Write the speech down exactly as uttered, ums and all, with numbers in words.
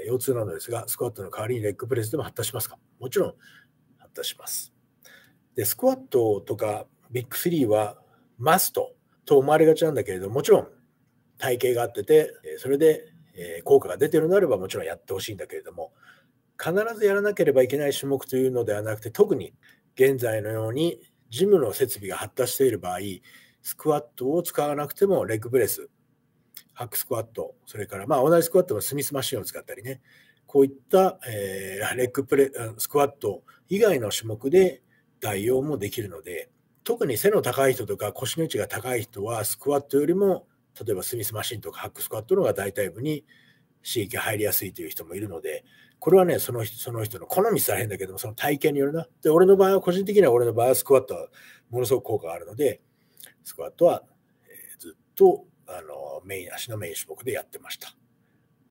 腰痛なのですが、スクワットの代わりにレッグプレスでも発達しますか？もちろん発達します。で、スクワットとかビッグスリーはマストと思われがちなんだけれども、もちろん体型があってて、それで効果が出ているのであればもちろんやってほしいんだけれども、必ずやらなければいけない種目というのではなくて、特に現在のようにジムの設備が発達している場合、スクワットを使わなくてもレッグプレス、ハックスクワット、それからまあ同じスクワットのスミスマシンを使ったりね、こういった、えー、レッグプレスクワット以外の種目で代用もできるので、特に背の高い人とか腰の位置が高い人はスクワットよりも例えばスミスマシンとかハックスクワットの方が大腿部に刺激が入りやすいという人もいるので、これはね、その人、その人の好みさえ変だけども、その体型によるな。で、俺の場合は、個人的には俺の場合はスクワットはものすごく効果があるので、スクワットはずっとあのメイン、足のメイン種目でやってました。